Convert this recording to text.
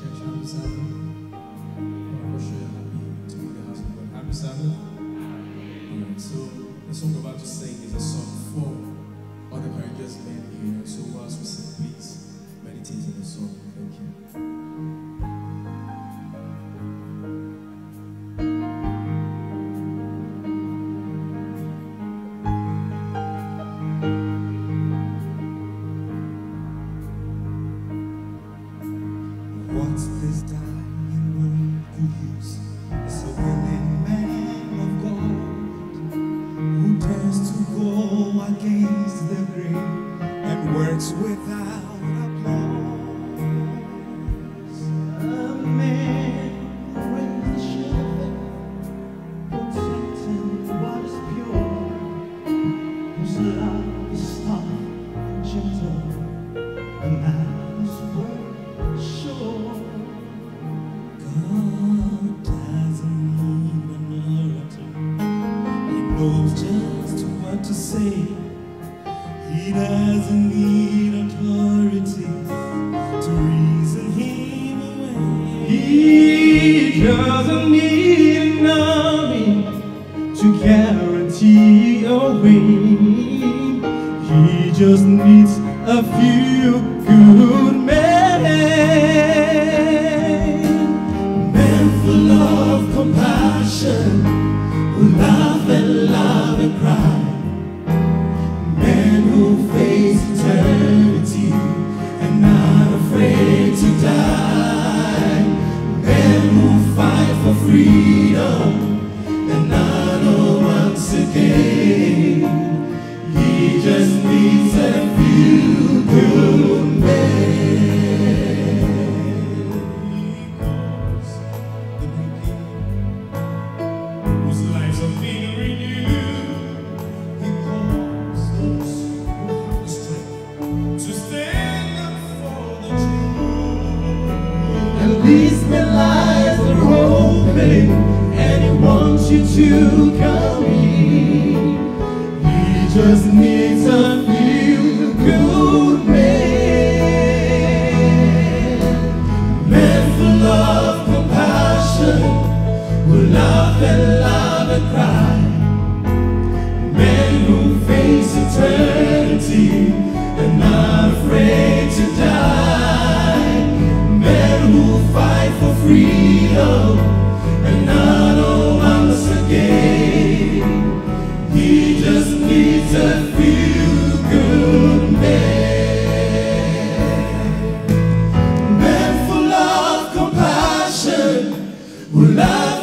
church. Happy Sabbath. I wish you happy to be in the house of God. Happy Sabbath. Alright, so the song we're about to sing is a song for other courageous men here. So whilst we sing, please meditate on the song. Thank you. What's this diamond you use? It's a willing man of God who dares to go against the grain and works without applause. A man who brings the shepherd, protecting what is pure, whose love is soft and gentle, a man whose word is sure. God doesn't need an orator. He knows just what to say. He doesn't need authority to reason him away. He doesn't need an army to guarantee a win. He just needs a few good men. Full of compassion, who laugh and cry. Men who face eternity and not afraid to die. Men who fight for freedom and not know once again. He just needs a few good men. These men lies are open, and he wants you to come in. He just needs a few good men. Men full of compassion, who laugh and cry. Men who face eternity and not afraid to die. Men who fight for freedom and not know once again. He just needs a few good men. Men full of compassion, who love